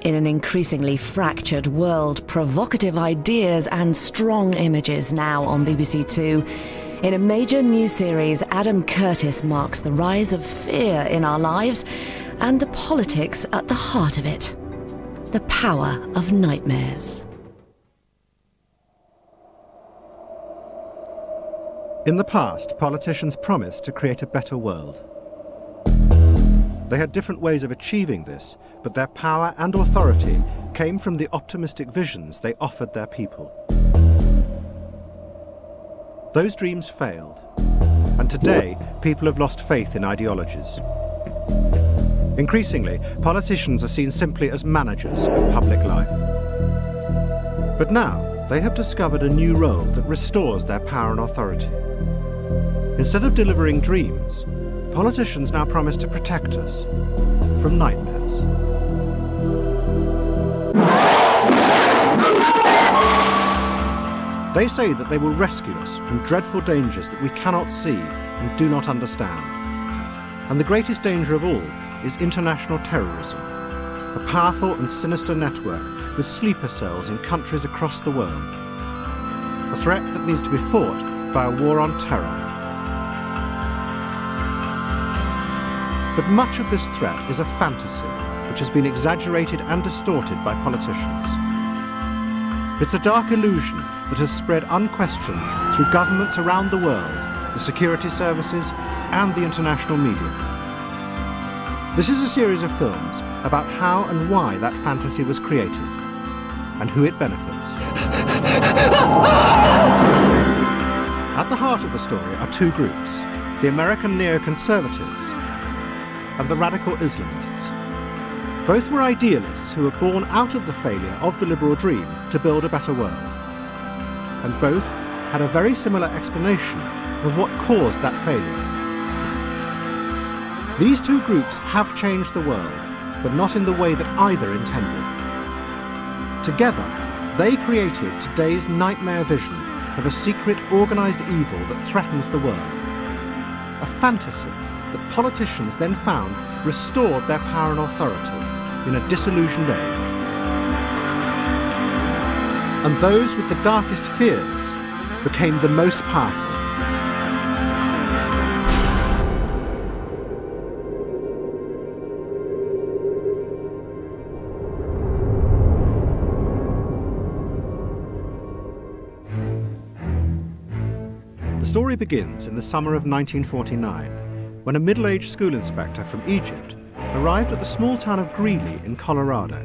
In an increasingly fractured world, provocative ideas and strong images now on BBC Two. In a major new series, Adam Curtis marks the rise of fear in our lives and the politics at the heart of it. The power of nightmares. In the past, politicians promised to create a better world. They had different ways of achieving this, but their power and authority came from the optimistic visions they offered their people. Those dreams failed, and today people have lost faith in ideologies. Increasingly, politicians are seen simply as managers of public life. But now, they have discovered a new role that restores their power and authority. Instead of delivering dreams, politicians now promise to protect us from nightmares. They say that they will rescue us from dreadful dangers that we cannot see and do not understand. And the greatest danger of all is international terrorism, a powerful and sinister network with sleeper cells in countries across the world. A threat that needs to be fought by a war on terror. But much of this threat is a fantasy, which has been exaggerated and distorted by politicians. It's a dark illusion that has spread unquestioned through governments around the world, the security services, and the international media. This is a series of films about how and why that fantasy was created, and who it benefits. At the heart of the story are two groups, the American neoconservatives and the radical Islamists. Both were idealists who were born out of the failure of the liberal dream to build a better world. And both had a very similar explanation of what caused that failure. These two groups have changed the world, but not in the way that either intended. Together, they created today's nightmare vision of a secret, organized evil that threatens the world. A fantasy that politicians then found restored their power and authority in a disillusioned age. And those with the darkest fears became the most powerful. The story begins in the summer of 1949, when a middle-aged school inspector from Egypt arrived at the small town of Greeley in Colorado.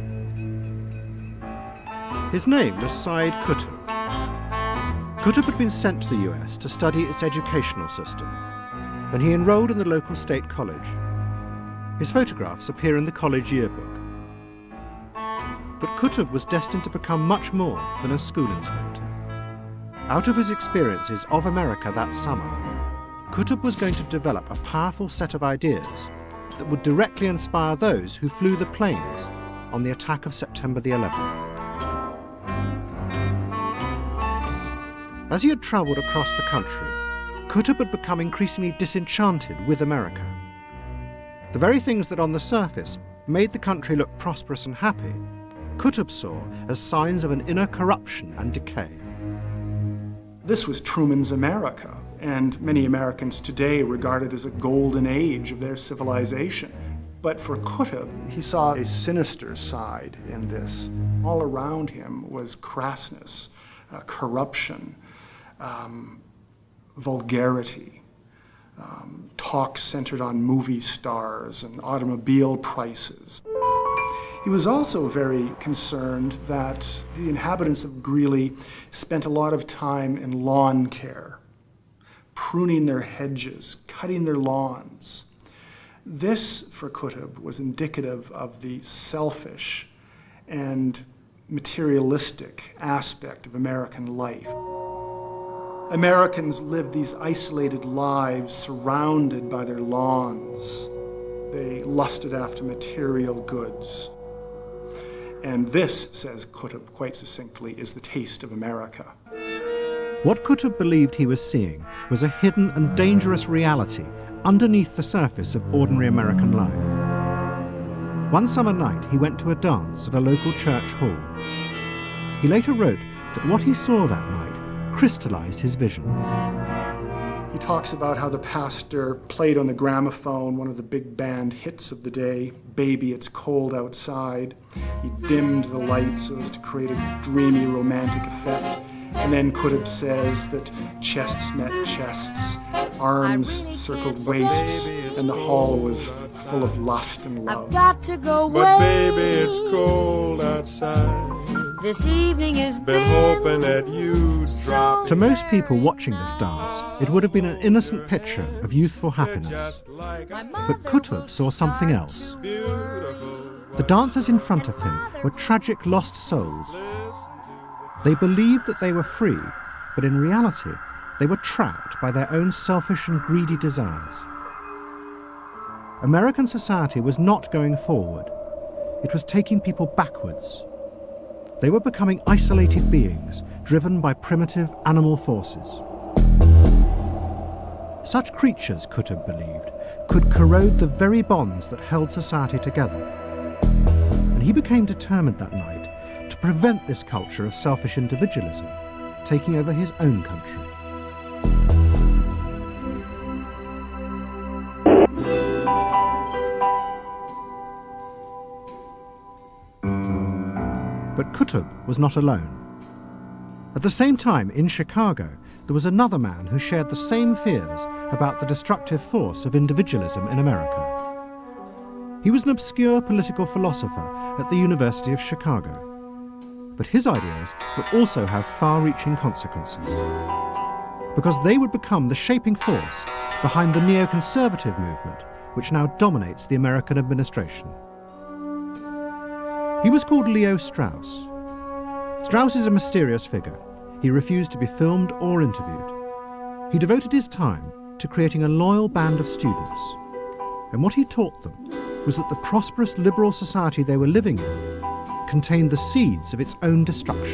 His name was Sayyid Qutb. Qutb had been sent to the US to study its educational system, and he enrolled in the local state college. His photographs appear in the college yearbook. But Qutb was destined to become much more than a school inspector. Out of his experiences of America that summer, Qutb was going to develop a powerful set of ideas that would directly inspire those who flew the planes on the attack of September the 11th. As he had travelled across the country, Qutb had become increasingly disenchanted with America. The very things that on the surface made the country look prosperous and happy, Qutb saw as signs of an inner corruption and decay. This was Truman's America, and many Americans today regard it as a golden age of their civilization. But for Qutb, he saw a sinister side in this. All around him was crassness, corruption, vulgarity, talk centered on movie stars and automobile prices. He was also very concerned that the inhabitants of Greeley spent a lot of time in lawn care, pruning their hedges, cutting their lawns. This, for Qutb, was indicative of the selfish and materialistic aspect of American life. Americans lived these isolated lives surrounded by their lawns. They lusted after material goods. And this, says Qutb quite succinctly, is the taste of America. What Qutb believed he was seeing was a hidden and dangerous reality underneath the surface of ordinary American life. One summer night, he went to a dance at a local church hall. He later wrote that what he saw that night crystallized his vision. He talks about how the pastor played on the gramophone one of the big band hits of the day, Baby, It's Cold Outside. He dimmed the lights so as to create a dreamy, romantic effect. And then Qutb says that chests met chests, arms circled waists, and the hall was full of lust and love. I've got to go away. But baby, it's cold outside. This evening has Been hoping that you'd drop To most people watching this dance, it would have been an innocent picture of youthful happiness. just like a But Qutb saw something else. beautiful. The dancers in front of him were tragic lost souls. They believed that they were free, but in reality, they were trapped by their own selfish and greedy desires. American society was not going forward. It was taking people backwards. They were becoming isolated beings, driven by primitive animal forces. Such creatures, Qutb believed, could corrode the very bonds that held society together. And he became determined that night to prevent this culture of selfish individualism taking over his own country. But Qutb was not alone. At the same time, in Chicago, there was another man who shared the same fears about the destructive force of individualism in America. He was an obscure political philosopher at the University of Chicago. But his ideas would also have far-reaching consequences, because they would become the shaping force behind the neoconservative movement, which now dominates the American administration. He was called Leo Strauss. Strauss is a mysterious figure. He refused to be filmed or interviewed. He devoted his time to creating a loyal band of students. And what he taught them was that the prosperous liberal society they were living in contained the seeds of its own destruction.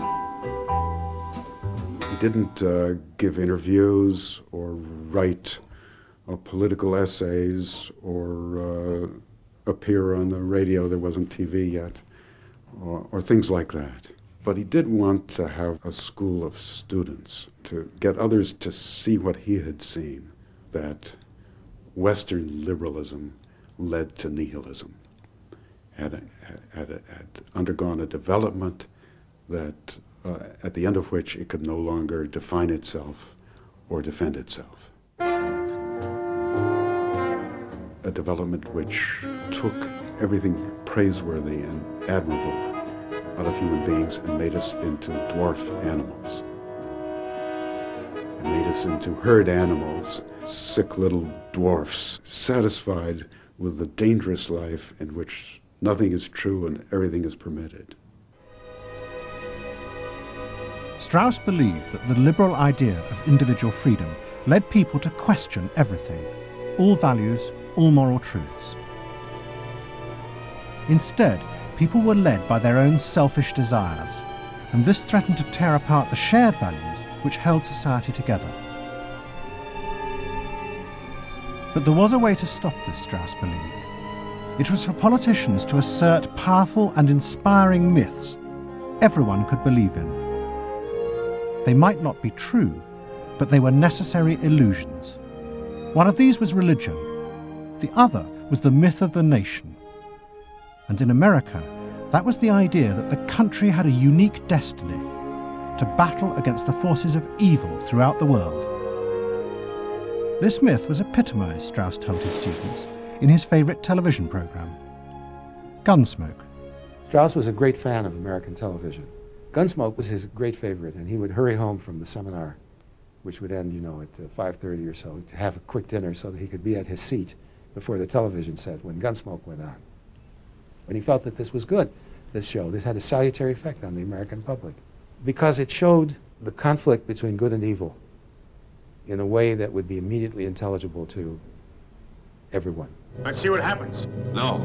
He didn't give interviews or write political essays or appear on the radio. There wasn't TV yet, or things like that. But he did want to have a school of students to get others to see what he had seen, that Western liberalism led to nihilism, had undergone a development that, at the end of which it could no longer define itself or defend itself. A development which took everything praiseworthy and admirable out of human beings and made us into dwarf animals. It made us into herd animals, sick little dwarfs, satisfied with the dangerous life in which nothing is true and everything is permitted. Strauss believed that the liberal idea of individual freedom led people to question everything, all values, all moral truths. Instead, people were led by their own selfish desires, and this threatened to tear apart the shared values which held society together. But there was a way to stop this, Strauss believed. It was for politicians to assert powerful and inspiring myths everyone could believe in. They might not be true, but they were necessary illusions. One of these was religion. The other was the myth of the nation. And in America, that was the idea that the country had a unique destiny to battle against the forces of evil throughout the world. This myth was epitomized, Strauss told his students, in his favorite television program, Gunsmoke. Strauss was a great fan of American television. Gunsmoke was his great favorite, and he would hurry home from the seminar, which would end, at 5:30 or so, to have a quick dinner so that he could be at his seat before the television set when Gunsmoke went on. And he felt that this was good, this show. This had a salutary effect on the American public because it showed the conflict between good and evil in a way that would be immediately intelligible to everyone. Let's see what happens. No.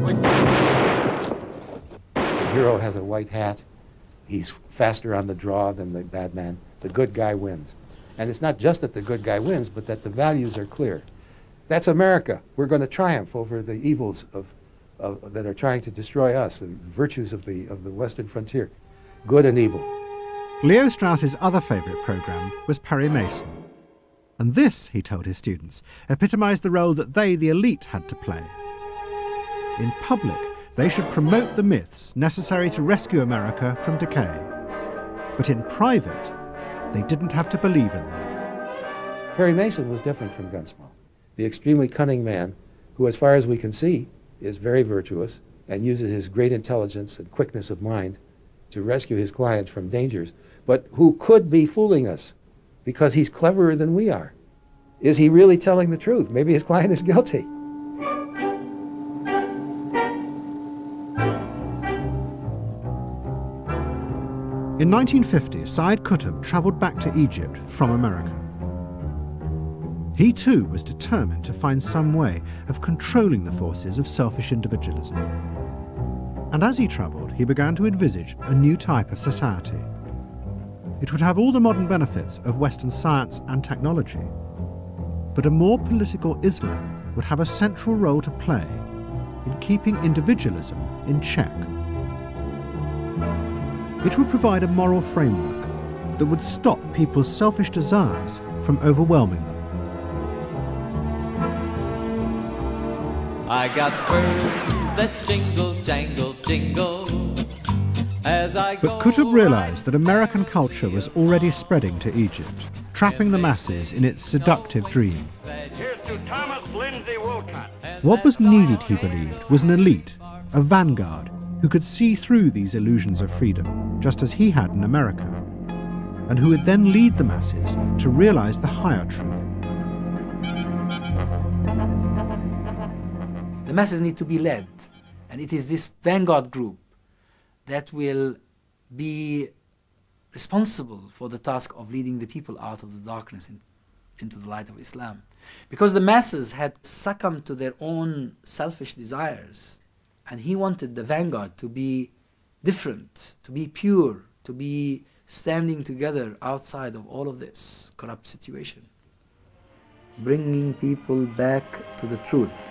The hero has a white hat. He's faster on the draw than the bad man. The good guy wins. And it's not just that the good guy wins, but that the values are clear. That's America. We're going to triumph over the evils of that are trying to destroy us, the virtues of the Western frontier, good and evil. Leo Strauss's other favourite programme was Perry Mason. And this, he told his students, epitomised the role that they, the elite, had to play. In public, they should promote the myths necessary to rescue America from decay. But in private, they didn't have to believe in them. Perry Mason was different from Gunsmoke, the extremely cunning man who, as far as we can see, is very virtuous and uses his great intelligence and quickness of mind to rescue his clients from dangers, but who could be fooling us because he's cleverer than we are. Is he really telling the truth? Maybe his client is guilty. In 1950, Sayyid Qutb travelled back to Egypt from America. He too was determined to find some way of controlling the forces of selfish individualism. And as he travelled, he began to envisage a new type of society. It would have all the modern benefits of Western science and technology, but a more political Islam would have a central role to play in keeping individualism in check. It would provide a moral framework that would stop people's selfish desires from overwhelming them. I got spurs that jingle, jangle, jingle as I go. But Qutb realised that American culture was already spreading to Egypt, trapping the masses in its seductive dream. Here's to Thomas Lindsay Wolcott. What was needed, he believed, was an elite, a vanguard, who could see through these illusions of freedom, just as he had in America, and who would then lead the masses to realise the higher truth. The masses need to be led, and it is this vanguard group that will be responsible for the task of leading the people out of the darkness into the light of Islam. Because the masses had succumbed to their own selfish desires, and he wanted the vanguard to be different, to be pure, to be standing together outside of all of this corrupt situation. Bringing people back to the truth.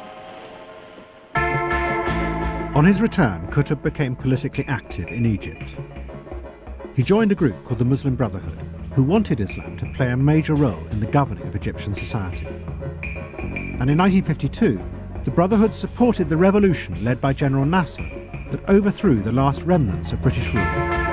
On his return, Qutb became politically active in Egypt. He joined a group called the Muslim Brotherhood, who wanted Islam to play a major role in the governing of Egyptian society. And in 1952, the Brotherhood supported the revolution led by General Nasser that overthrew the last remnants of British rule.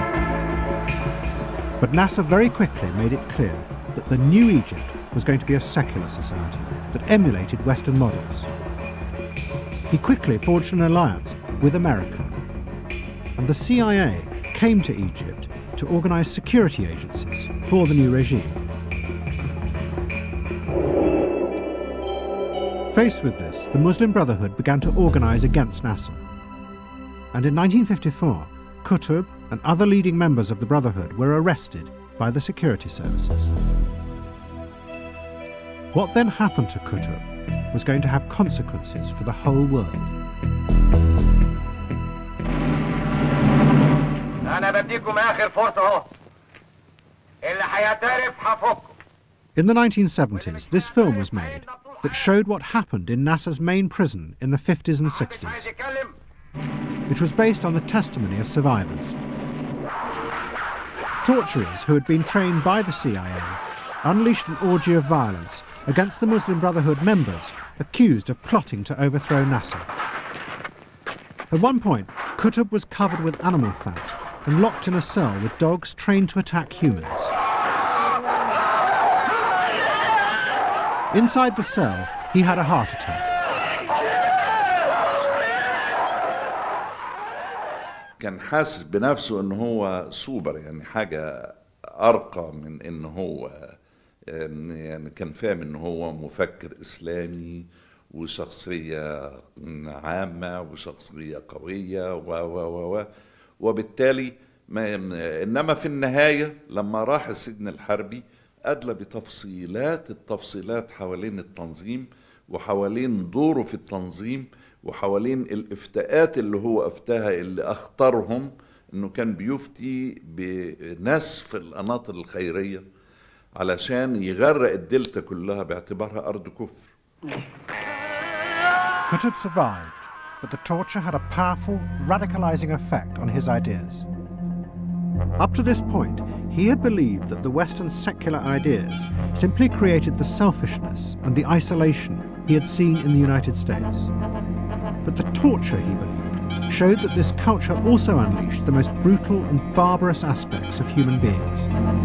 But Nasser very quickly made it clear that the new Egypt was going to be a secular society that emulated Western models. He quickly forged an alliance with America, and the CIA came to Egypt to organize security agencies for the new regime. Faced with this, the Muslim Brotherhood began to organize against Nasser. And in 1954, Qutb and other leading members of the Brotherhood were arrested by the security services. What then happened to Qutb was going to have consequences for the whole world. In the 1970s, this film was made that showed what happened in Nasser's main prison in the 50s and 60s. It was based on the testimony of survivors. Torturers who had been trained by the CIA unleashed an orgy of violence against the Muslim Brotherhood members accused of plotting to overthrow Nasser. At one point, Qutb was covered with animal fat and locked in a cell with dogs trained to attack humans. Inside the cell, he had a heart attack. كان حاسس بنفسه إنه هو سوبر، يعني حاجة أرقى من إنه هو، يعني كان فاهم إنه هو مفكر إسلامي وشخصية عامة وشخصية قوية وبالتالي إنما في النهاية لما راح السجن الحربي أدلى التفصيلات حوالين التنظيم وحوالين دوره في التنظيم وحوالين الإفتاءات اللي هو أفتاها اللي أخطرهم إنه كان بيفتي بنسف القناطر الخيرية علشان يغرق الدلتا كلها باعتبارها أرض كفر. Qutb survived, but the torture had a powerful, radicalizing effect on his ideas. Up to this point, he had believed that the Western secular ideas simply created the selfishness and the isolation he had seen in the United States. But the torture, he believed, showed that this culture also unleashed the most brutal and barbarous aspects of human beings.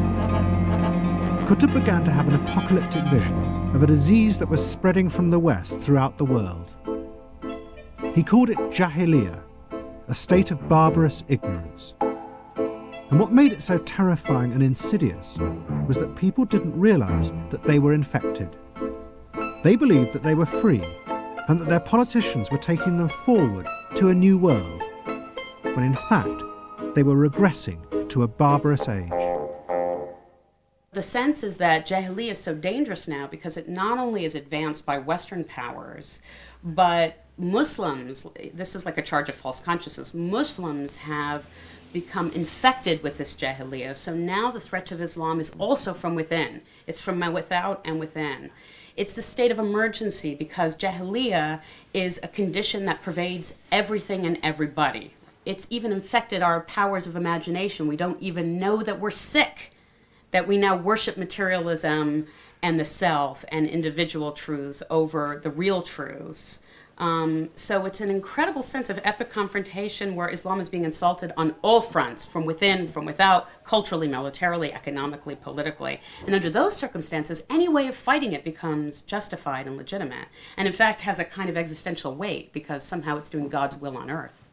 Qutb began to have an apocalyptic vision of a disease that was spreading from the West throughout the world. He called it Jahiliyyah, a state of barbarous ignorance. And what made it so terrifying and insidious was that people didn't realize that they were infected. They believed that they were free and that their politicians were taking them forward to a new world, when in fact they were regressing to a barbarous age. The sense is that Jahiliyyah is so dangerous now because it not only is advanced by Western powers, but Muslims, this is like a charge of false consciousness, Muslims have become infected with this Jahiliyyah. So now the threat to Islam is also from within. It's from without and within. It's the state of emergency because Jahiliyyah is a condition that pervades everything and everybody. It's even infected our powers of imagination. We don't even know that we're sick, that we now worship materialism and the self and individual truths over the real truths. So it's an incredible sense of epic confrontation where Islam is being insulted on all fronts, from within, from without, culturally, militarily, economically, politically. And under those circumstances, any way of fighting it becomes justified and legitimate. And in fact has a kind of existential weight because somehow it's doing God's will on earth.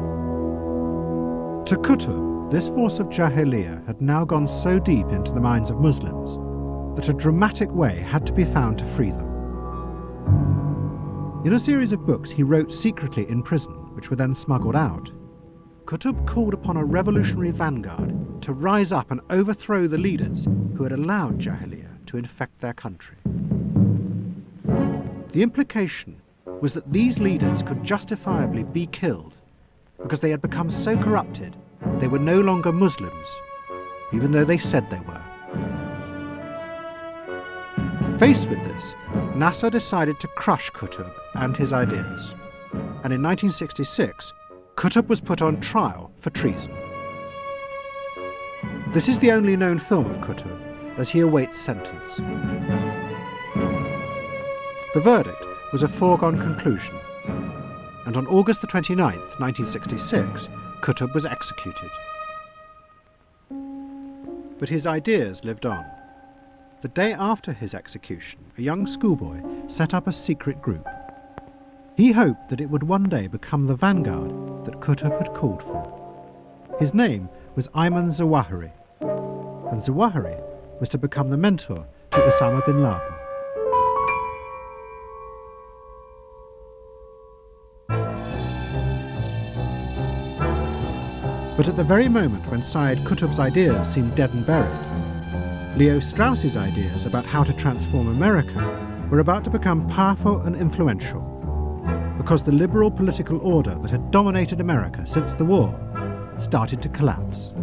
To Qutb, this force of Jahiliyyah had now gone so deep into the minds of Muslims that a dramatic way had to be found to free them. In a series of books he wrote secretly in prison, which were then smuggled out, Qutb called upon a revolutionary vanguard to rise up and overthrow the leaders who had allowed Jahiliyyah to infect their country. The implication was that these leaders could justifiably be killed because they had become so corrupted they were no longer Muslims, even though they said they were. Faced with this, Nasser decided to crush Qutb and his ideas. And in 1966, Qutb was put on trial for treason. This is the only known film of Qutb as he awaits sentence. The verdict was a foregone conclusion, and on August the 29th, 1966, Qutb was executed. But his ideas lived on. The day after his execution, a young schoolboy set up a secret group. He hoped that it would one day become the vanguard that Qutb had called for. His name was Ayman Zawahiri, and Zawahiri was to become the mentor to Osama bin Laden. But at the very moment when Sayyid Qutb's ideas seemed dead and buried, Leo Strauss's ideas about how to transform America were about to become powerful and influential, because the liberal political order that had dominated America since the war started to collapse.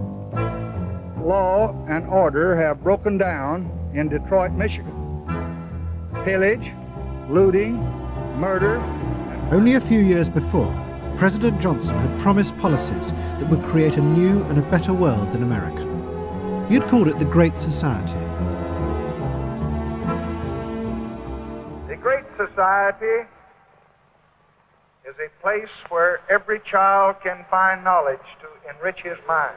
Law and order have broken down in Detroit, Michigan. Pillage, looting, murder. Only a few years before, President Johnson had promised policies that would create a new and a better world in America. He had called it the Great Society. The Great Society is a place where every child can find knowledge to enrich his mind.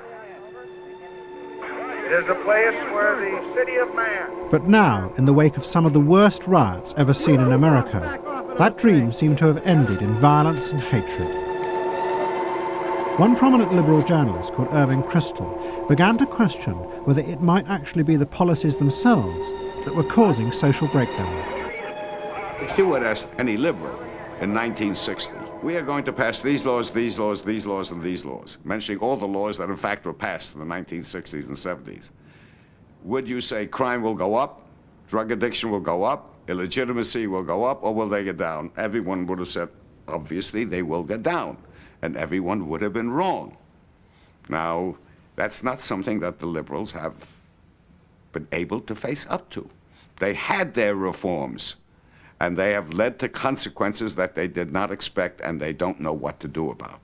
It is a place where the city of man... But now, in the wake of some of the worst riots ever seen in America, that dream seemed to have ended in violence and hatred. One prominent liberal journalist called Irving Kristol began to question whether it might actually be the policies themselves that were causing social breakdown. If you would ask any liberal in 1960, we are going to pass these laws, these laws, these laws, and these laws, mentioning all the laws that in fact were passed in the 1960s and 70s, would you say crime will go up, drug addiction will go up, illegitimacy will go up, or will they get down? Everyone would have said, obviously, they will get down. And everyone would have been wrong. Now, that's not something that the liberals have been able to face up to. They had their reforms, and they have led to consequences that they did not expect and they don't know what to do about.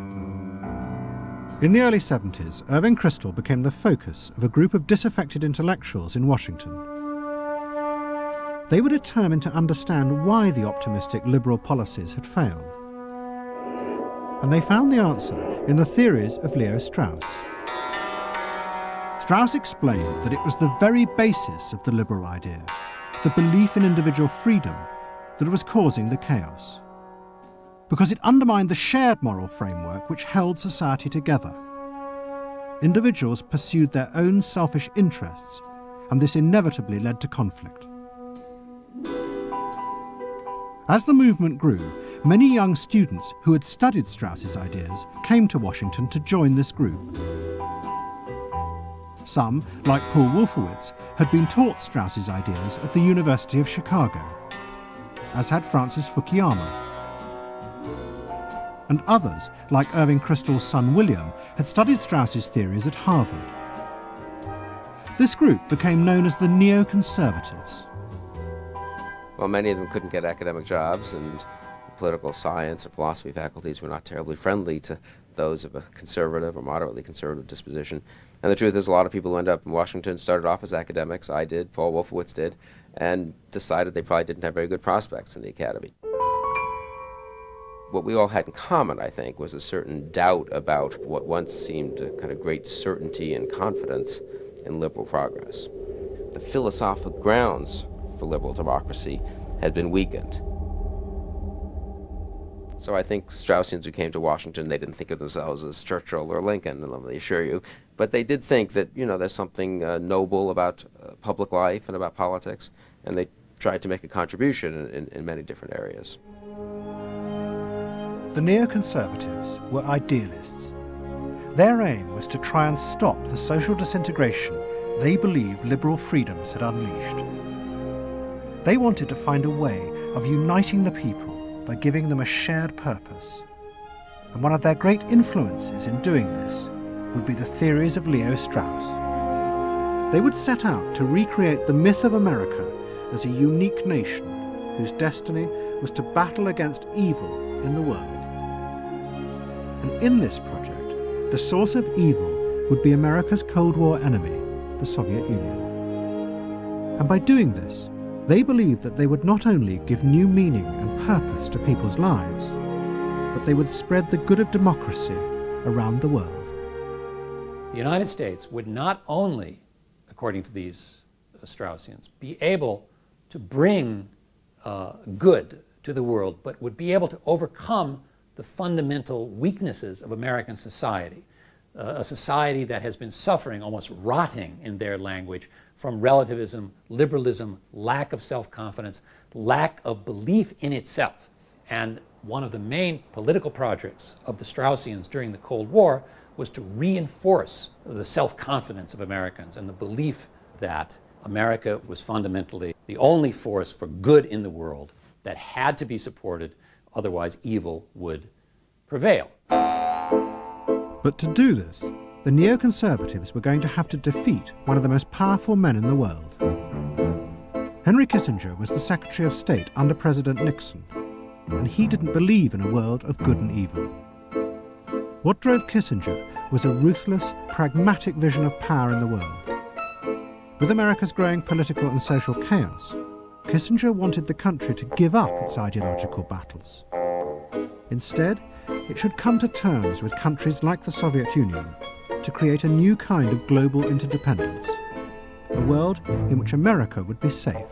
In the early 70s, Irving Kristol became the focus of a group of disaffected intellectuals in Washington. They were determined to understand why the optimistic liberal policies had failed. And they found the answer in the theories of Leo Strauss. Strauss explained that it was the very basis of the liberal idea, the belief in individual freedom, that was causing the chaos. Because it undermined the shared moral framework which held society together. Individuals pursued their own selfish interests, and this inevitably led to conflict. As the movement grew, many young students who had studied Strauss's ideas came to Washington to join this group. Some, like Paul Wolfowitz, had been taught Strauss's ideas at the University of Chicago, as had Francis Fukuyama. And others, like Irving Kristol's son William, had studied Strauss's theories at Harvard. This group became known as the neoconservatives. Well, many of them couldn't get academic jobs, and political science or philosophy faculties were not terribly friendly to those of a conservative or moderately conservative disposition. And the truth is, a lot of people who end up in Washington started off as academics. I did, Paul Wolfowitz did, and decided they probably didn't have very good prospects in the academy. What we all had in common, I think, was a certain doubt about what once seemed a kind of great certainty and confidence in liberal progress. The philosophical grounds for liberal democracy had been weakened. So I think Straussians who came to Washington, they didn't think of themselves as Churchill or Lincoln, let me assure you, but they did think that, you know, there's something noble about public life and about politics, and they tried to make a contribution in many different areas. The neoconservatives were idealists. Their aim was to try and stop the social disintegration they believed liberal freedoms had unleashed. They wanted to find a way of uniting the people by giving them a shared purpose. And one of their great influences in doing this would be the theories of Leo Strauss. They would set out to recreate the myth of America as a unique nation whose destiny was to battle against evil in the world. And in this project, the source of evil would be America's Cold War enemy, the Soviet Union. And by doing this, they believed that they would not only give new meaning and purpose to people's lives, but they would spread the good of democracy around the world. The United States would not only, according to these Straussians, be able to bring good to the world, but would be able to overcome the fundamental weaknesses of American society, a society that has been suffering, almost rotting in their language, from relativism, liberalism, lack of self-confidence, lack of belief in itself. And one of the main political projects of the Straussians during the Cold War was to reinforce the self-confidence of Americans and the belief that America was fundamentally the only force for good in the world that had to be supported, otherwise evil would prevail. But to do this, the neoconservatives were going to have to defeat one of the most powerful men in the world. Henry Kissinger was the Secretary of State under President Nixon, and he didn't believe in a world of good and evil. What drove Kissinger was a ruthless, pragmatic vision of power in the world. With America's growing political and social chaos, Kissinger wanted the country to give up its ideological battles. Instead, it should come to terms with countries like the Soviet Union to create a new kind of global interdependence, a world in which America would be safe.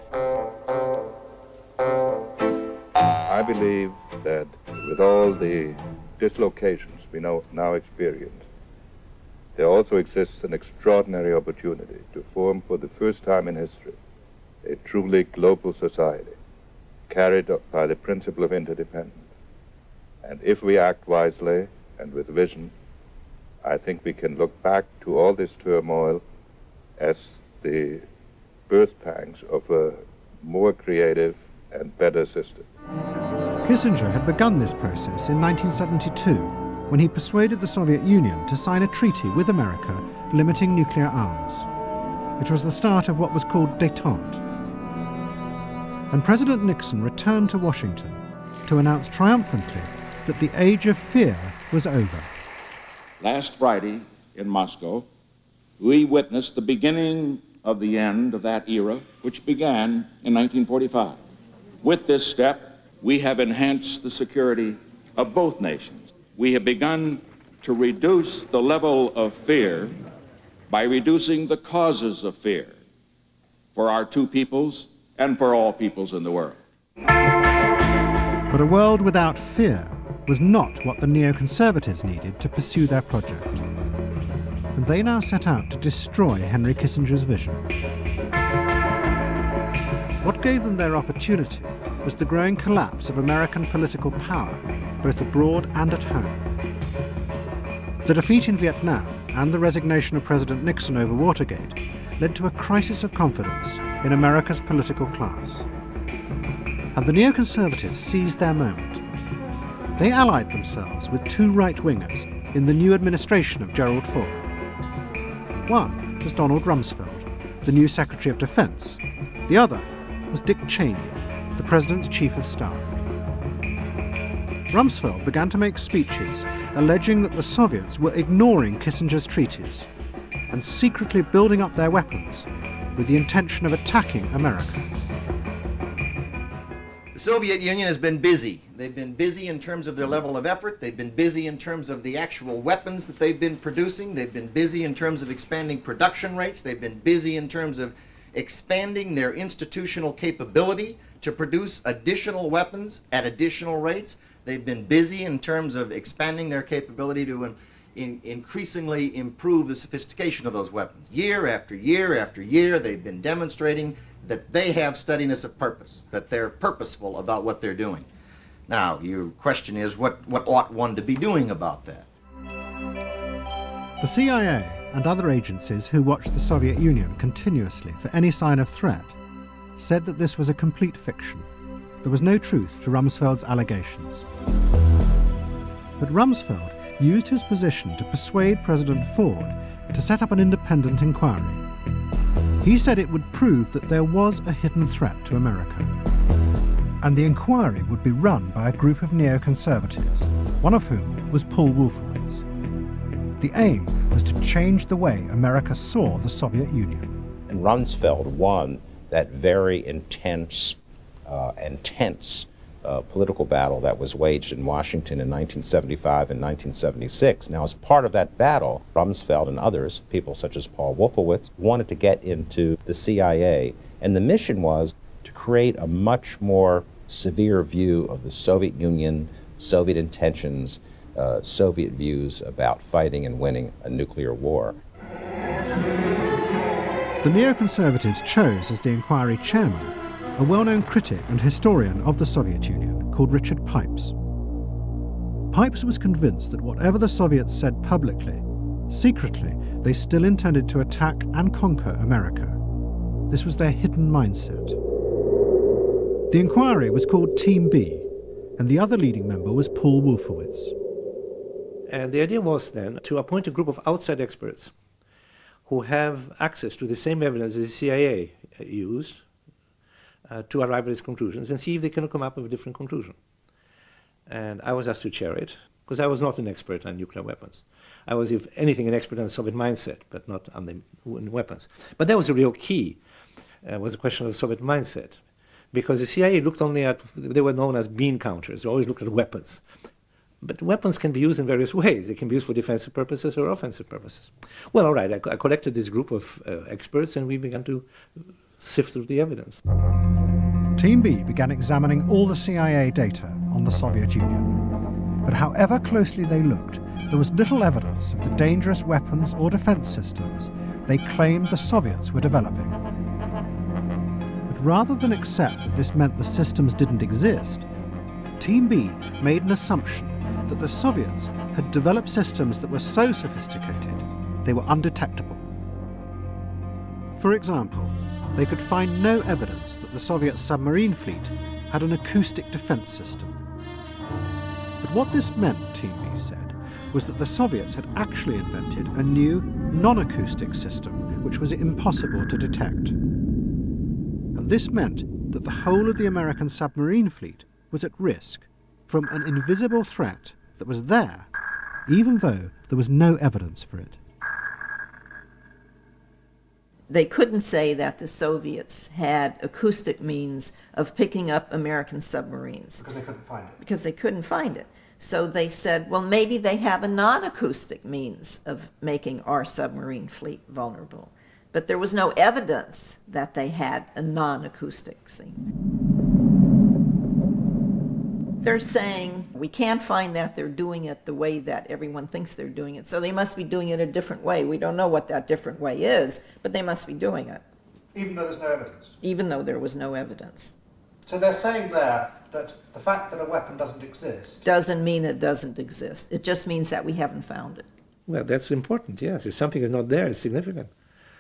I believe that with all the dislocations we now experience, there also exists an extraordinary opportunity to form for the first time in history a truly global society carried by the principle of interdependence. And if we act wisely and with vision, I think we can look back to all this turmoil as the birth pangs of a more creative and better system. Kissinger had begun this process in 1972 when he persuaded the Soviet Union to sign a treaty with America limiting nuclear arms. It was the start of what was called détente. and President Nixon returned to Washington to announce triumphantly that the age of fear was over. Last Friday in Moscow, we witnessed the beginning of the end of that era, which began in 1945. With this step, we have enhanced the security of both nations. We have begun to reduce the level of fear by reducing the causes of fear for our two peoples and for all peoples in the world. But a world without fear was not what the neoconservatives needed to pursue their project. And they now set out to destroy Henry Kissinger's vision. What gave them their opportunity was the growing collapse of American political power, both abroad and at home. The defeat in Vietnam and the resignation of President Nixon over Watergate led to a crisis of confidence in America's political class. And the neoconservatives seized their moment. They allied themselves with two right-wingers in the new administration of Gerald Ford. One was Donald Rumsfeld, the new Secretary of Defense. The other was Dick Cheney, the President's Chief of Staff. Rumsfeld began to make speeches alleging that the Soviets were ignoring Kissinger's treaties and secretly building up their weapons with the intention of attacking America. The Soviet Union has been busy. They've been busy in terms of their level of effort. They've been busy in terms of the actual weapons that they've been producing. They've been busy in terms of expanding production rates. They've been busy in terms of expanding their institutional capability to produce additional weapons at additional rates. They've been busy in terms of expanding their capability to increasingly improve the sophistication of those weapons. Year after year after year, they've been demonstrating that they have steadiness of purpose, that they're purposeful about what they're doing. Now, your question is, what ought one to be doing about that? The CIA and other agencies who watched the Soviet Union continuously for any sign of threat said that this was a complete fiction. There was no truth to Rumsfeld's allegations. But Rumsfeld used his position to persuade President Ford to set up an independent inquiry. He said it would prove that there was a hidden threat to America. And the inquiry would be run by a group of neoconservatives, one of whom was Paul Wolfowitz. The aim was to change the way America saw the Soviet Union. And Rumsfeld won that very intense and tense political battle that was waged in Washington in 1975 and 1976. Now, as part of that battle, Rumsfeld and others, people such as Paul Wolfowitz, wanted to get into the CIA, and the mission was to create a much more severe view of the Soviet Union, Soviet intentions, Soviet views about fighting and winning a nuclear war. The neoconservatives chose as the inquiry chairman a well-known critic and historian of the Soviet Union called Richard Pipes. Pipes was convinced that whatever the Soviets said publicly, secretly they still intended to attack and conquer America. This was their hidden mindset. The inquiry was called Team B, and the other leading member was Paul Wolfowitz. And the idea was then to appoint a group of outside experts who have access to the same evidence as the CIA used to arrive at its conclusions and see if they can come up with a different conclusion. And I was asked to chair it, because I was not an expert on nuclear weapons. I was, if anything, an expert on the Soviet mindset, but not on the weapons. But that was the real key, was the question of the Soviet mindset. Because the CIA looked only at, they were known as bean counters, they always looked at weapons. But weapons can be used in various ways. They can be used for defensive purposes or offensive purposes. Well, all right, I collected this group of experts and we began to sift through the evidence. Team B began examining all the CIA data on the Soviet Union. But however closely they looked, there was little evidence of the dangerous weapons or defense systems they claimed the Soviets were developing. But rather than accept that this meant the systems didn't exist, Team B made an assumption that the Soviets had developed systems that were so sophisticated they were undetectable. For example, they could find no evidence that the Soviet submarine fleet had an acoustic defense system. But what this meant, Team B said, was that the Soviets had actually invented a new non-acoustic system which was impossible to detect. And this meant that the whole of the American submarine fleet was at risk from an invisible threat that was there, even though there was no evidence for it. They couldn't say that the Soviets had acoustic means of picking up American submarines. Because they couldn't find it. Because they couldn't find it. So they said, well, maybe they have a non-acoustic means of making our submarine fleet vulnerable. But there was no evidence that they had a non-acoustic thing. They're saying, we can't find that they're doing it the way that everyone thinks they're doing it, so they must be doing it a different way. We don't know what that different way is, but they must be doing it. Even though there's no evidence? Even though there was no evidence. So they're saying there that the fact that a weapon doesn't exist doesn't mean it doesn't exist. It just means that we haven't found it. Well, that's important, yes. If something is not there, it's significant.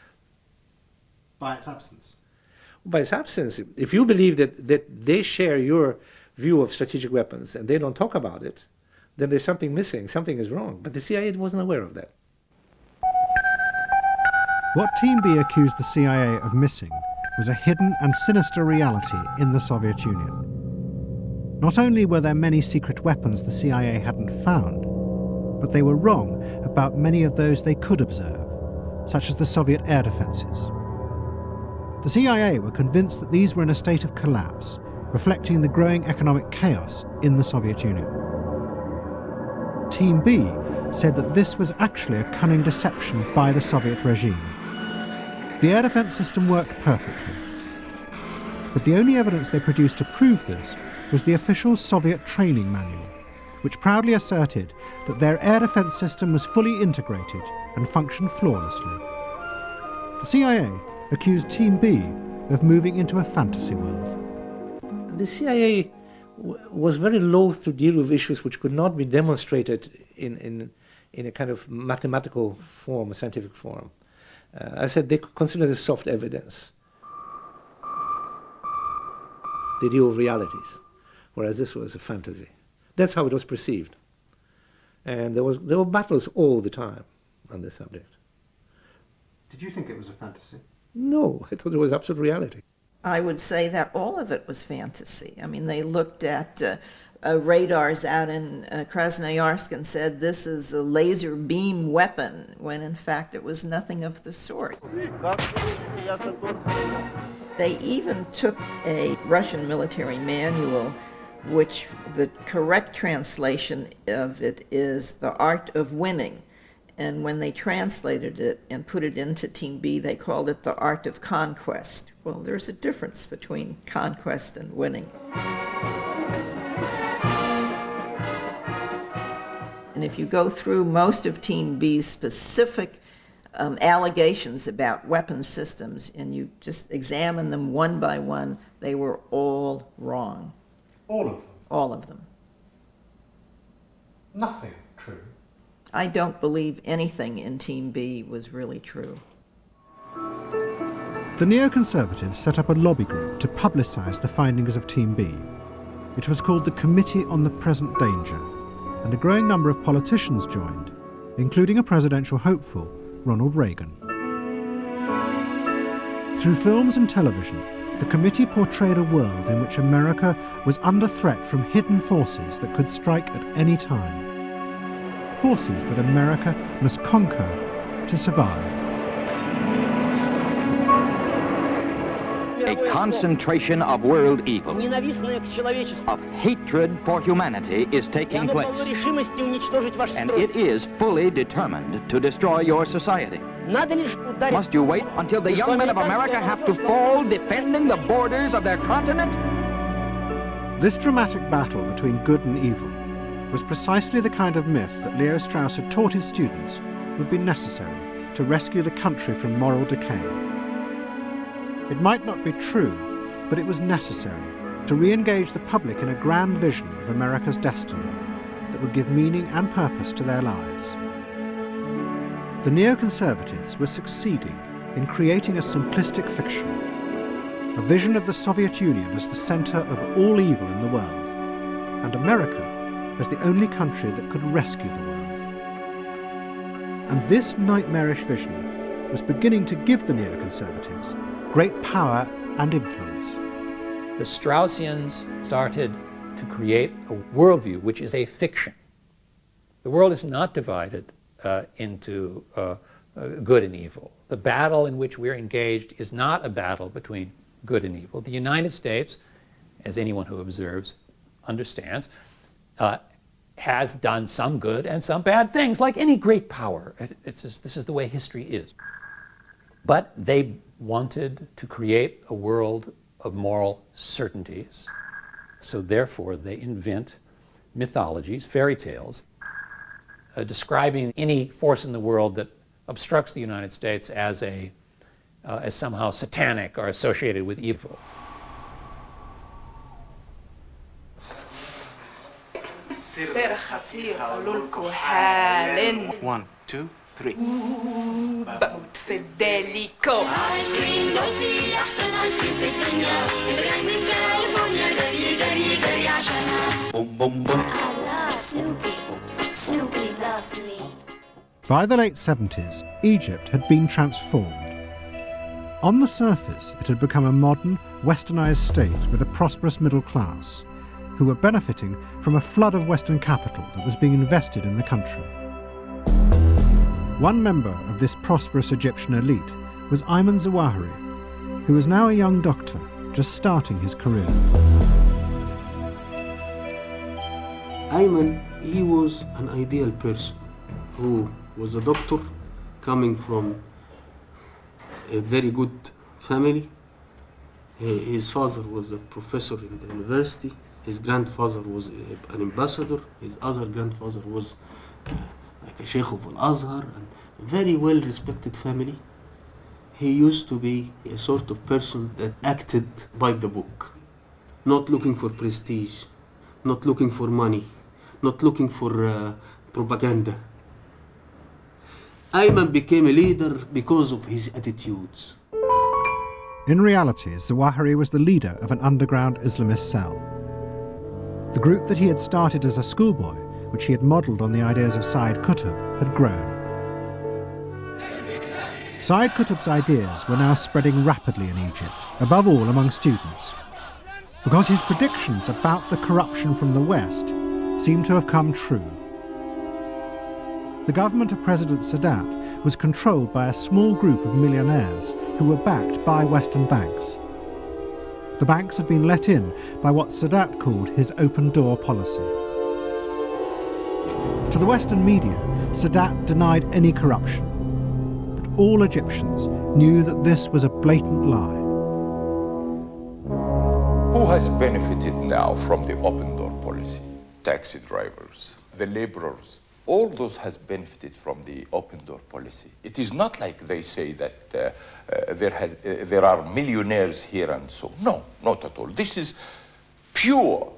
by its absence. By its absence. If you believe that they share your view of strategic weapons and they don't talk about it, then there's something missing, something is wrong. But the CIA wasn't aware of that. What Team B accused the CIA of missing was a hidden and sinister reality in the Soviet Union. Not only were there many secret weapons the CIA hadn't found, but they were wrong about many of those they could observe, such as the Soviet air defenses. The CIA were convinced that these were in a state of collapse, reflecting the growing economic chaos in the Soviet Union. Team B said that this was actually a cunning deception by the Soviet regime. The air defense system worked perfectly, but the only evidence they produced to prove this was the official Soviet training manual, which proudly asserted that their air defense system was fully integrated and functioned flawlessly. The CIA accused Team B of moving into a fantasy world. The CIA was very loath to deal with issues which could not be demonstrated in a kind of mathematical form, a scientific form. I said they considered this soft evidence. They deal with realities, whereas this was a fantasy. That's how it was perceived. And there were battles all the time on this subject. Did you think it was a fantasy? No, I thought it was absolute reality. I would say that all of it was fantasy. I mean, they looked at radars out in Krasnoyarsk and said, this is a laser beam weapon, when in fact it was nothing of the sort. They even took a Russian military manual, which the correct translation of it is The Art of Winning. And when they translated it and put it into Team B, they called it The Art of Conquest. Well, there's a difference between conquest and winning. And if you go through most of Team B's specific allegations about weapon systems and you just examine them one by one, they were all wrong. All of them? All of them. Nothing true? I don't believe anything in Team B was really true. The neoconservatives set up a lobby group to publicise the findings of Team B. It was called the Committee on the Present Danger, and a growing number of politicians joined, including a presidential hopeful, Ronald Reagan. Through films and television, the committee portrayed a world in which America was under threat from hidden forces that could strike at any time. Forces that America must conquer to survive. A concentration of world evil, of hatred for humanity is taking place, and it is fully determined to destroy your society. Must you wait until the young men of America have to fall defending the borders of their continent? This dramatic battle between good and evil was precisely the kind of myth that Leo Strauss had taught his students would be necessary to rescue the country from moral decay. It might not be true, but it was necessary to re-engage the public in a grand vision of America's destiny that would give meaning and purpose to their lives. The neoconservatives were succeeding in creating a simplistic fiction, a vision of the Soviet Union as the centre of all evil in the world, and America as the only country that could rescue the world. And this nightmarish vision was beginning to give the neoconservatives great power and influence. the Straussians started to create a worldview which is a fiction. The world is not divided into good and evil. The battle in which we're engaged is not a battle between good and evil. The United States, as anyone who observes understands, has done some good and some bad things, like any great power. This is the way history is. But they wanted to create a world of moral certainties, so therefore they invent mythologies, fairy tales, describing any force in the world that obstructs the United States as somehow satanic or associated with evil. One, two, three. بموت في الداليكو آيس كريم دوسي أحسن آيس كريم في الدنيا جاي من كاليفورنيا جري جري جري عشانها بوم بوم بوم I love Snoopy. Snoopy loves me. By the late 70s, Egypt had been transformed. On the surface, it had become a modern, westernized state with a prosperous middle class, who were benefiting from a flood of Western capital that was being invested in the country. One member of this prosperous Egyptian elite was Ayman Zawahiri, who was now a young doctor, just starting his career. Ayman, he was an ideal person who was a doctor coming from a very good family. His father was a professor in the university. His grandfather was an ambassador. His other grandfather was like a Sheikh of Al-Azhar, and a very well-respected family. He used to be a sort of person that acted by the book, not looking for prestige, not looking for money, not looking for propaganda. Ayman became a leader because of his attitudes. In reality, Zawahiri was the leader of an underground Islamist cell. The group that he had started as a schoolboy, which he had modelled on the ideas of Sayyid Qutb, had grown. Sayyid Qutb's ideas were now spreading rapidly in Egypt, above all among students, because his predictions about the corruption from the West seemed to have come true. The government of President Sadat was controlled by a small group of millionaires who were backed by Western banks. The banks had been let in by what Sadat called his open-door policy. To the Western media, Sadat denied any corruption, but all Egyptians knew that this was a blatant lie. Who has benefited now from the open-door policy? Taxi drivers, the laborers, all those has benefited from the open-door policy. It is not like they say that there are millionaires here and so. No, not at all. This is pure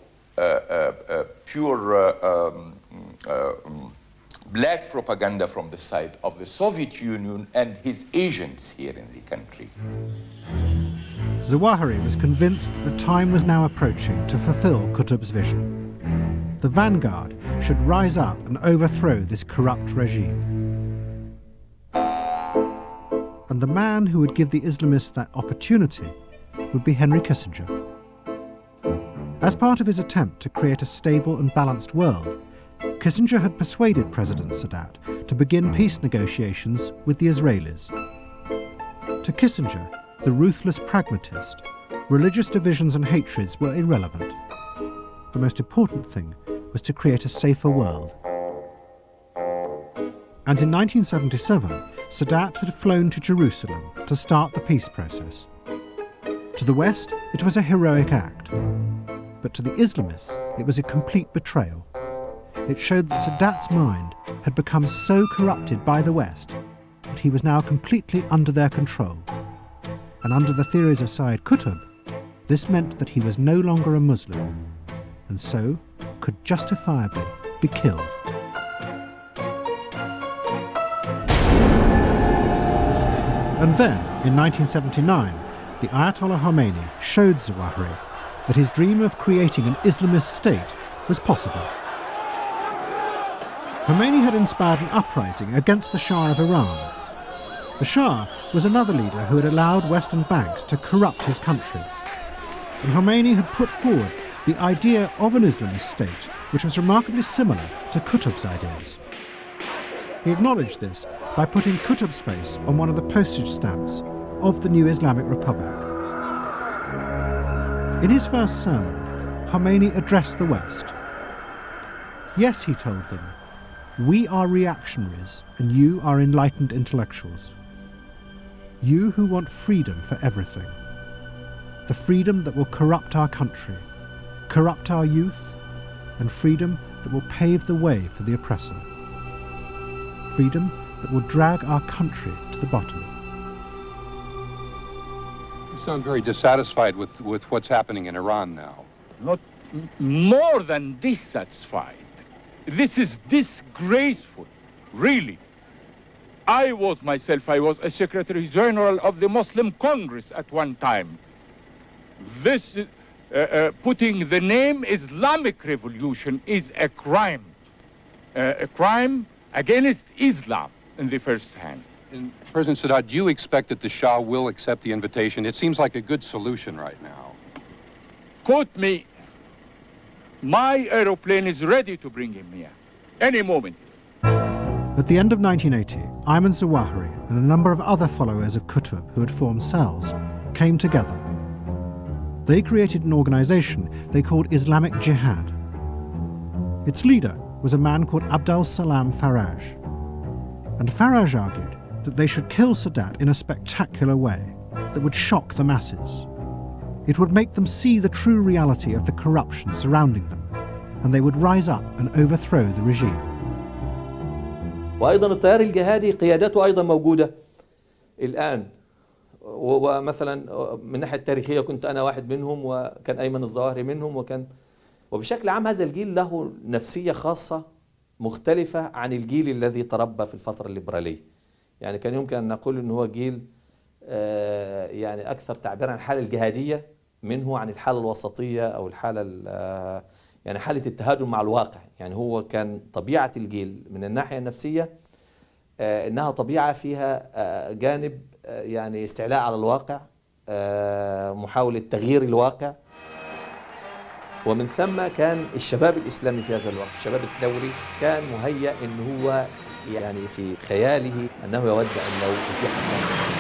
black propaganda from the side of the Soviet Union and his agents here in the country. Zawahiri was convinced that the time was now approaching to fulfill Qutb's vision. The vanguard should rise up and overthrow this corrupt regime. And the man who would give the Islamists that opportunity would be Henry Kissinger. As part of his attempt to create a stable and balanced world, Kissinger had persuaded President Sadat to begin peace negotiations with the Israelis. To Kissinger, the ruthless pragmatist, religious divisions and hatreds were irrelevant. The most important thing was to create a safer world. And in 1977, Sadat had flown to Jerusalem to start the peace process. To the West, it was a heroic act. But to the Islamists, it was a complete betrayal. It showed that Sadat's mind had become so corrupted by the West that he was now completely under their control. And under the theories of Sayyid Qutb, this meant that he was no longer a Muslim, and so could justifiably be killed. And then, in 1979, the Ayatollah Khomeini showed Zawahiri that his dream of creating an Islamist state was possible. Khomeini had inspired an uprising against the Shah of Iran. The Shah was another leader who had allowed Western banks to corrupt his country. and Khomeini had put forward the idea of an Islamist state which was remarkably similar to Qutb's ideas. He acknowledged this by putting Qutb's face on one of the postage stamps of the new Islamic Republic. In his first sermon, Khomeini addressed the West. Yes, he told them, we are reactionaries and you are enlightened intellectuals. You who want freedom for everything. The freedom that will corrupt our country, corrupt our youth, and freedom that will pave the way for the oppressor. Freedom that will drag our country to the bottom. You sound very dissatisfied with what's happening in Iran now. Not more than dissatisfied. This is disgraceful, really. I was a Secretary General of the Muslim Congress at one time. This, putting the name Islamic Revolution is a crime against Islam in the first hand. And President Sadat, do you expect that the Shah will accept the invitation? It seems like a good solution right now. Quote me, my aeroplane is ready to bring him here, any moment. At the end of 1980, Ayman Zawahiri and a number of other followers of Qutb who had formed cells came together. They created an organization they called Islamic Jihad. Its leader was a man called Abdel Salam Faraj. And Faraj argued that they should kill Sadat in a spectacular way that would shock the masses. It would make them see the true reality of the corruption surrounding them, and they would rise up and overthrow the regime. وأيضا التيار الجهادي قيادته أيضا موجودة الآن، ومثلا من الناحية التاريخية كنت أنا واحد منهم وكان أيمن الظواهري منهم، وبشكل عام هذا الجيل له نفسية خاصة مختلفة عن الجيل الذي تربى في الفترة الليبرالية. يعني كان يمكن أن نقول أنه هو جيل يعني أكثر تعبيرا عن الحالة الجهادية منه عن الحالة الوسطية أو الحالة يعني حالة التهاجم مع الواقع. يعني هو كان طبيعة الجيل من الناحية النفسية إنها طبيعة فيها جانب يعني استعلاء على الواقع، محاولة تغيير الواقع، ومن ثم كان الشباب الإسلامي في هذا الوقت، الشباب الثوري، كان مهيأ إن هو يعني في خياله أنه يود أن لو أتيح له.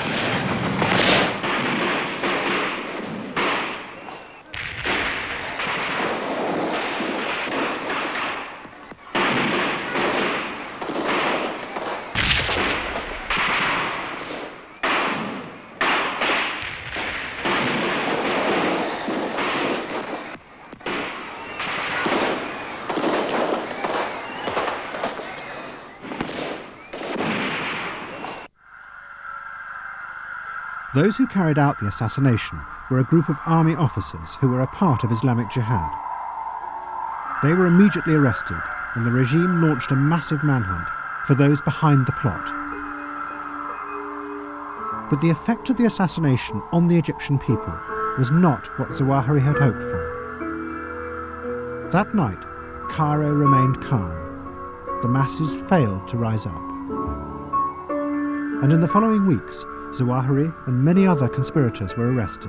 Those who carried out the assassination were a group of army officers who were a part of Islamic Jihad. They were immediately arrested, and the regime launched a massive manhunt for those behind the plot. But the effect of the assassination on the Egyptian people was not what Zawahiri had hoped for. That night, Cairo remained calm. The masses failed to rise up. And in the following weeks, Zawahiri and many other conspirators were arrested.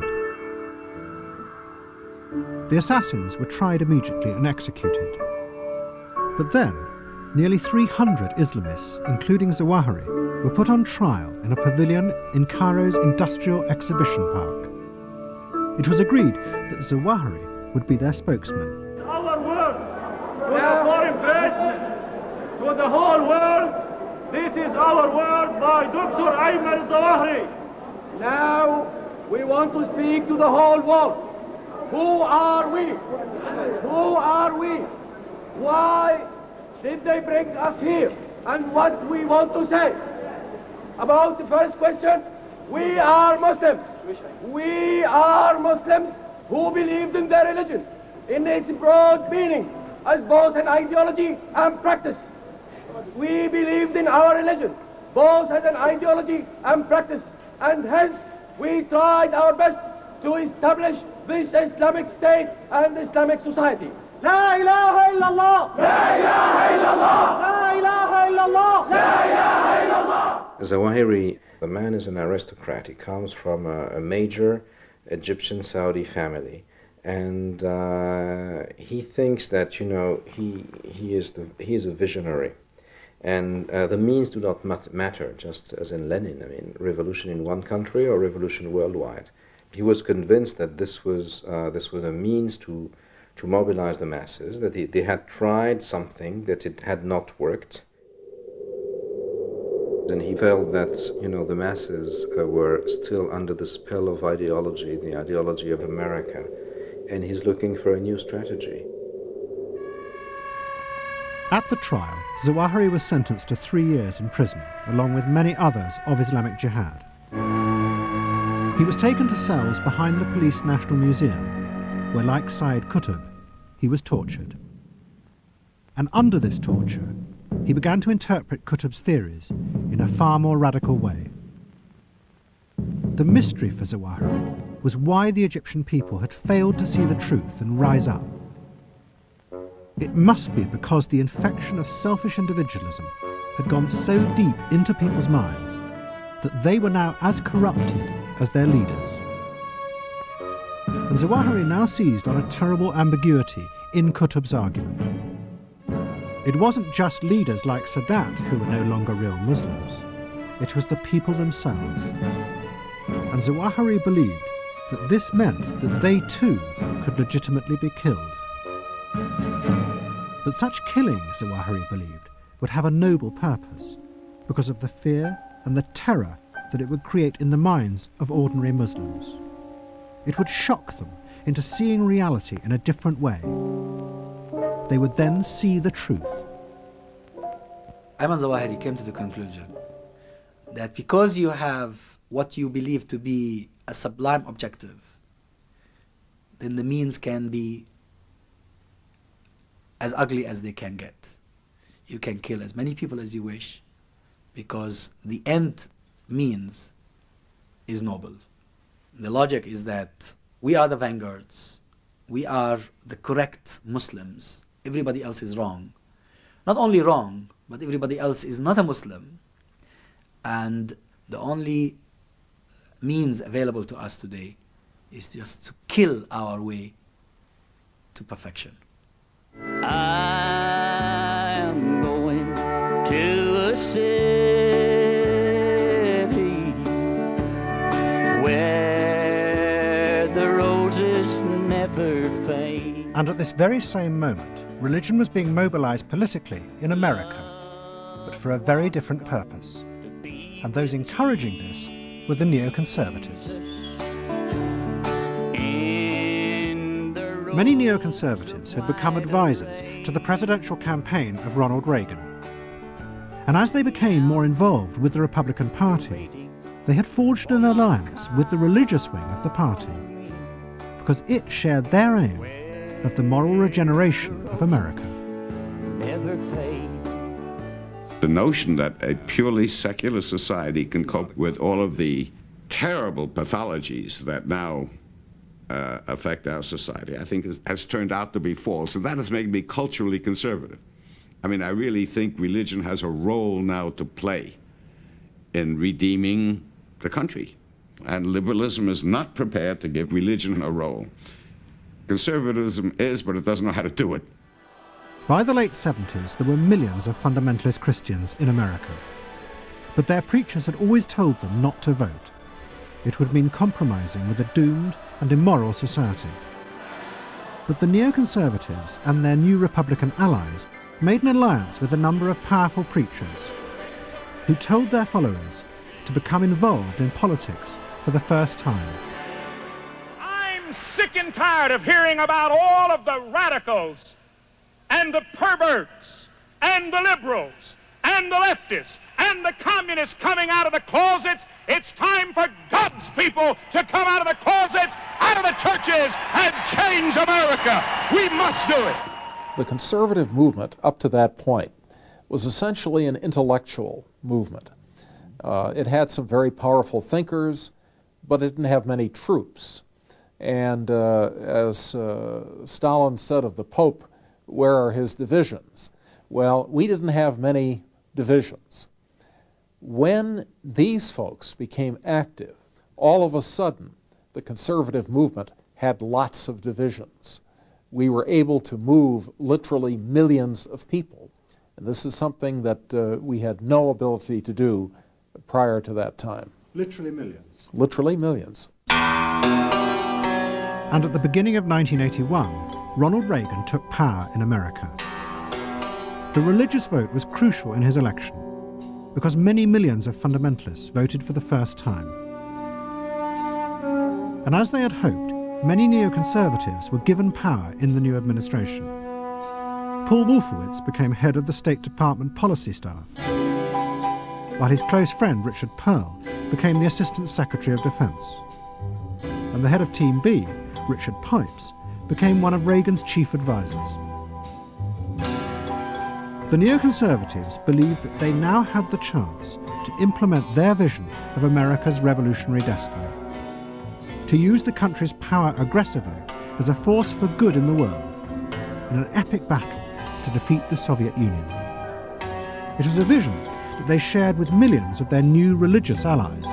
The assassins were tried immediately and executed. But then, nearly 300 Islamists, including Zawahiri, were put on trial in a pavilion in Cairo's Industrial Exhibition Park. It was agreed that Zawahiri would be their spokesman. Our word to the foreign press, to the whole world, this is our word by Dr. Ayman Zawahiri. Now we want to speak to the whole world. Who are we? Who are we? Why did they bring us here? And what we want to say? About the first question, we are Muslims. We are Muslims who believed in their religion, in its broad meaning, as both an ideology and practice. We believed in our religion, both as an ideology and practice, and hence we tried our best to establish this Islamic State and Islamic society. La ilaha illallah! La ilaha illallah! La ilaha illallah! La ilaha illallah! Zawahiri, the man is an aristocrat. He comes from a major Egyptian Saudi family, and he thinks that, you know, he is a visionary, and the means do not matter, just as in Lenin. I mean, revolution in one country or revolution worldwide. He was convinced that this was a means to mobilize the masses, that they had tried something, that it had not worked. And he felt that, you know, the masses were still under the spell of ideology, the ideology of America, and he's looking for a new strategy. At the trial, Zawahiri was sentenced to 3 years in prison, along with many others of Islamic Jihad. He was taken to cells behind the Police National Museum, where, like Sayyid Qutb, he was tortured. And under this torture, he began to interpret Qutb's theories in a far more radical way. The mystery for Zawahiri was why the Egyptian people had failed to see the truth and rise up. It must be because the infection of selfish individualism had gone so deep into people's minds that they were now as corrupted as their leaders. And Zawahiri now seized on a terrible ambiguity in Qutb's argument. It wasn't just leaders like Sadat who were no longer real Muslims. It was the people themselves. And Zawahiri believed that this meant that they too could legitimately be killed. But such killing, Zawahiri believed, would have a noble purpose because of the fear and the terror that it would create in the minds of ordinary Muslims. It would shock them into seeing reality in a different way. They would then see the truth. Ayman Zawahiri came to the conclusion that because you have what you believe to be a sublime objective, then the means can be as ugly as they can get. You can kill as many people as you wish because the end means is noble. The logic is that we are the vanguards, we are the correct Muslims, everybody else is wrong. Not only wrong, but everybody else is not a Muslim, and the only means available to us today is just to kill our way to perfection. I am going to a city where the roses never fade. And at this very same moment, religion was being mobilized politically in America, but for a very different purpose. And those encouraging this were the neoconservatives. Many neoconservatives had become advisors to the presidential campaign of Ronald Reagan. And as they became more involved with the Republican Party, they had forged an alliance with the religious wing of the party, because it shared their aim of the moral regeneration of America. The notion that a purely secular society can cope with all of the terrible pathologies that now affect our society, I think has turned out to be false, and that has made me culturally conservative. I mean, I really think religion has a role now to play in redeeming the country, and liberalism is not prepared to give religion a role. Conservatism is, but it doesn't know how to do it. By the late 70s, there were millions of fundamentalist Christians in America. But their preachers had always told them not to vote. It would mean compromising with a doomed and immoral society. But the neoconservatives and their new Republican allies made an alliance with a number of powerful preachers who told their followers to become involved in politics for the first time. I'm sick and tired of hearing about all of the radicals and the perverts and the liberals and the leftists and the communists coming out of the closets. It's time for God's people to come out of the closets, out of the churches, and change America. We must do it. The conservative movement up to that point was essentially an intellectual movement. It had some very powerful thinkers, but it didn't have many troops. And as Stalin said of the Pope, where are his divisions? Well, we didn't have many divisions. When these folks became active, all of a sudden, the conservative movement had lots of divisions. We were able to move literally millions of people. And this is something that we had no ability to do prior to that time. Literally millions. Literally millions. And at the beginning of 1981, Ronald Reagan took power in America. The religious vote was crucial in his election because many millions of fundamentalists voted for the first time. And as they had hoped, many neoconservatives were given power in the new administration. Paul Wolfowitz became head of the State Department policy staff, while his close friend Richard Pearl became the Assistant Secretary of Defense. And the head of Team B, Richard Pipes, became one of Reagan's chief advisors. The neoconservatives believed that they now had the chance to implement their vision of America's revolutionary destiny, to use the country's power aggressively as a force for good in the world, in an epic battle to defeat the Soviet Union. It was a vision that they shared with millions of their new religious allies.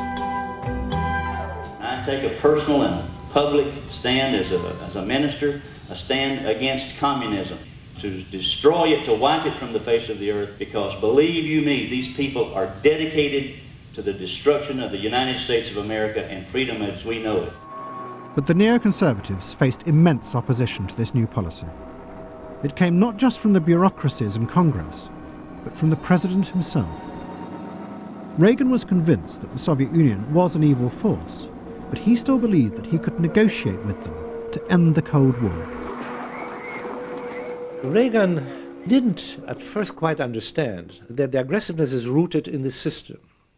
I take a personal and public stand as a minister, a stand against communism, to destroy it, to wipe it from the face of the earth, because believe you me, these people are dedicated to the destruction of the United States of America and freedom as we know it. But the neoconservatives faced immense opposition to this new policy. It came not just from the bureaucracies and Congress, but from the president himself. Reagan was convinced that the Soviet Union was an evil force, but he still believed that he could negotiate with them to end the Cold War. Reagan didn't at first quite understand that the aggressiveness is rooted in the system.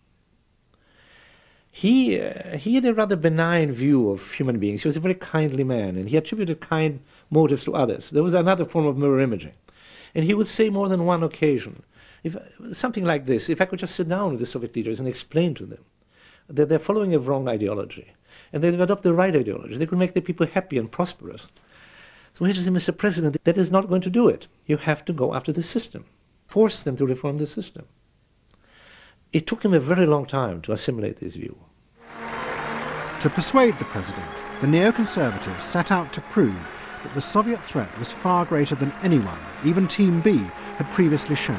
He had a rather benign view of human beings. He was a very kindly man, and he attributed kind motives to others. There was another form of mirror imaging. And he would say more than one occasion, something like this: if I could just sit down with the Soviet leaders and explain to them that they're following a wrong ideology, and they've adopted the right ideology, they could make the people happy and prosperous. So he said, Mr. President, that is not going to do it. You have to go after the system. Force them to reform the system. It took him a very long time to assimilate this view. To persuade the president, the neoconservatives set out to prove that the Soviet threat was far greater than anyone, even Team B, had previously shown.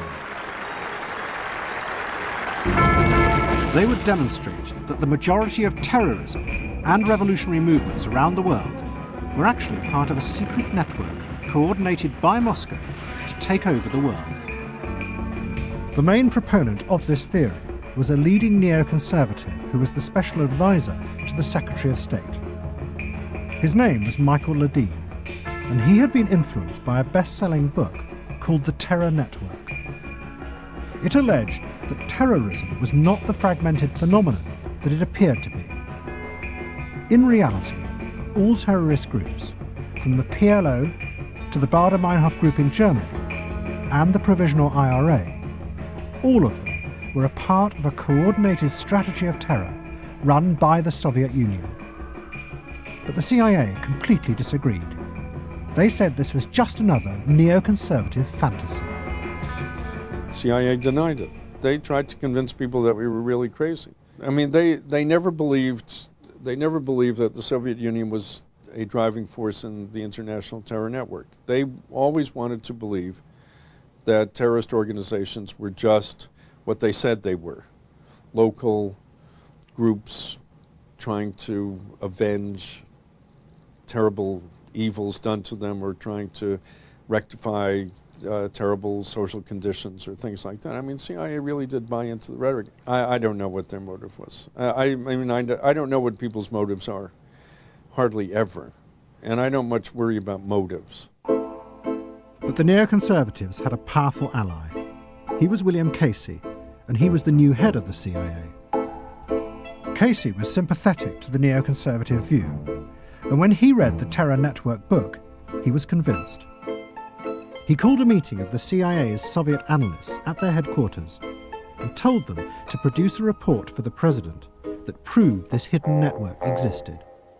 They would demonstrate that the majority of terrorism and revolutionary movements around the world were actually part of a secret network coordinated by Moscow to take over the world. The main proponent of this theory was a leading neoconservative who was the special advisor to the Secretary of State. His name was Michael Ledeen, and he had been influenced by a best-selling book called The Terror Network. It alleged that terrorism was not the fragmented phenomenon that it appeared to be. In reality, all terrorist groups, from the PLO to the Baader-Meinhof group in Germany and the Provisional IRA, all of them were a part of a coordinated strategy of terror run by the Soviet Union. But the CIA completely disagreed. They said this was just another neoconservative fantasy. CIA denied it. They tried to convince people that we were really crazy. I mean, they never believed that the Soviet Union was a driving force in the international terror network. They always wanted to believe that terrorist organizations were just what they said they were: local groups trying to avenge terrible evils done to them, or trying to rectify terrible social conditions or things like that. I mean, CIA really did buy into the rhetoric. I don't know what their motive was. I don't know what people's motives are, hardly ever. And I don't much worry about motives. But the neoconservatives had a powerful ally. He was William Casey, and he was the new head of the CIA. Casey was sympathetic to the neoconservative view, and when he read the Terror Network book, he was convinced. He called a meeting of the CIA's Soviet analysts at their headquarters and told them to produce a report for the president that proved this hidden network existed.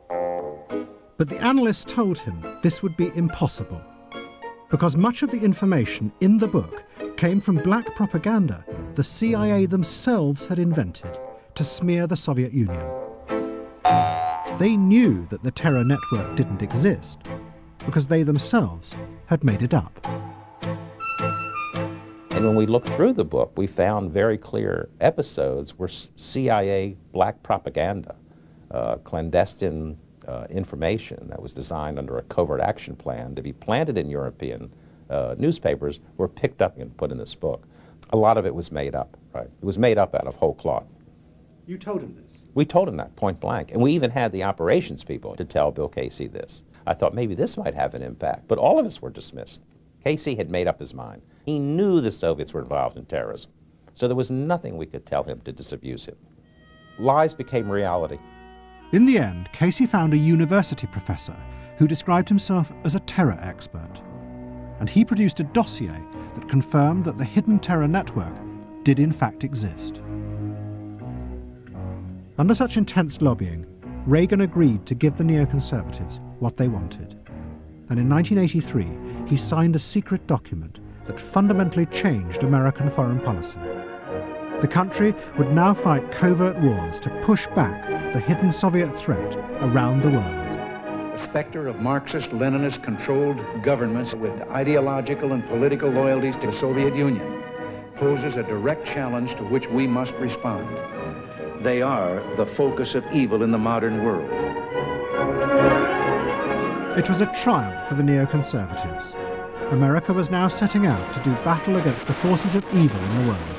But the analysts told him this would be impossible, because much of the information in the book came from black propaganda the CIA themselves had invented to smear the Soviet Union. They knew that the terror network didn't exist because they themselves had made it up. And when we looked through the book, we found very clear episodes where CIA black propaganda, clandestine information that was designed under a covert action plan to be planted in European newspapers were picked up and put in this book. A lot of it was made up, right? It was made up out of whole cloth. You told him this? We told him that point blank. And we even had the operations people to tell Bill Casey this. I thought maybe this might have an impact, but all of us were dismissed. Casey had made up his mind. He knew the Soviets were involved in terrorism, so there was nothing we could tell him to disabuse him. Lies became reality. In the end, Casey found a university professor who described himself as a terror expert, and he produced a dossier that confirmed that the hidden terror network did in fact exist. Under such intense lobbying, Reagan agreed to give the neoconservatives what they wanted. And in 1983, he signed a secret document that fundamentally changed American foreign policy. The country would now fight covert wars to push back the hidden Soviet threat around the world. The specter of Marxist-Leninist controlled governments with ideological and political loyalties to the Soviet Union poses a direct challenge to which we must respond. They are the focus of evil in the modern world. It was a triumph for the neoconservatives. America was now setting out to do battle against the forces of evil in the world.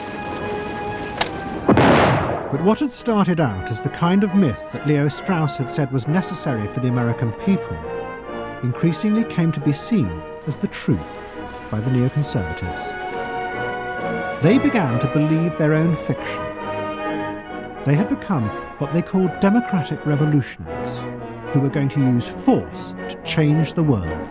But what had started out as the kind of myth that Leo Strauss had said was necessary for the American people increasingly came to be seen as the truth by the neoconservatives. They began to believe their own fiction. They had become what they called democratic revolutionaries, who were going to use force to change the world.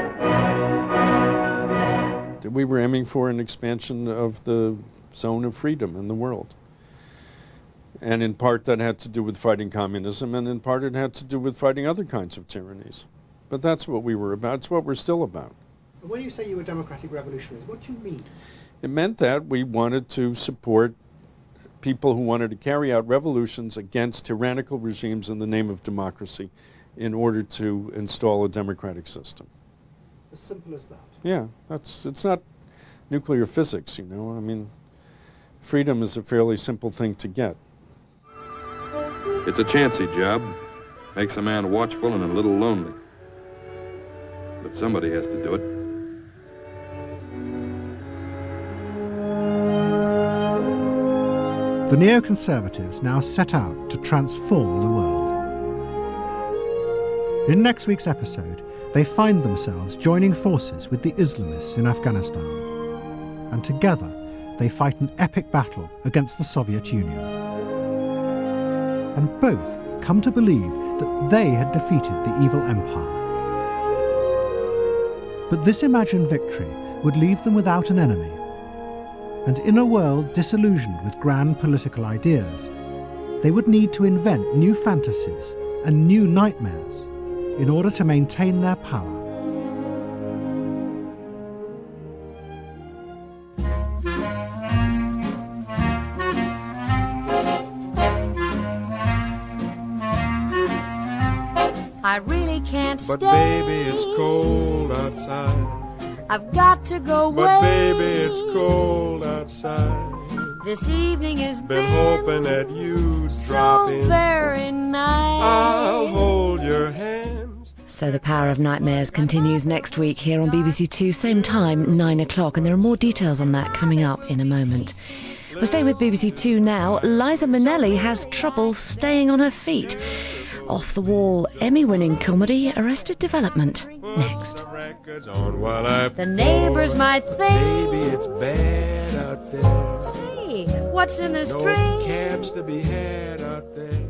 We were aiming for an expansion of the zone of freedom in the world. And in part that had to do with fighting communism, and in part it had to do with fighting other kinds of tyrannies. But that's what we were about. It's what we're still about. When you say you were democratic revolutionaries, what do you mean? It meant that we wanted to support people who wanted to carry out revolutions against tyrannical regimes in the name of democracy in order to install a democratic system. As simple as that? Yeah, it's not nuclear physics, you know. I mean, freedom is a fairly simple thing to get. It's a chancy job. Makes a man watchful and a little lonely. But somebody has to do it. The neoconservatives now set out to transform the world. In next week's episode, they find themselves joining forces with the Islamists in Afghanistan. And together, they fight an epic battle against the Soviet Union. And both come to believe that they had defeated the evil empire. But this imagined victory would leave them without an enemy. And in a world disillusioned with grand political ideas, they would need to invent new fantasies and new nightmares in order to maintain their power. I really can't stay. But baby, it's cold outside. I've got to go away. But baby, it's cold outside. This evening has been hoping that you'd drop in. So very nice. I'll hold your hands. So The Power of Nightmares continues next week here on BBC Two, same time, 9 o'clock, and there are more details on that coming up in a moment. We'll stay with BBC Two now. Liza Minnelli has trouble staying on her feet. Off the wall, Emmy-winning comedy Arrested Development. Next. The neighbors might think, baby, it's bad out there. Say, what's in the string? No cabs to be had out there.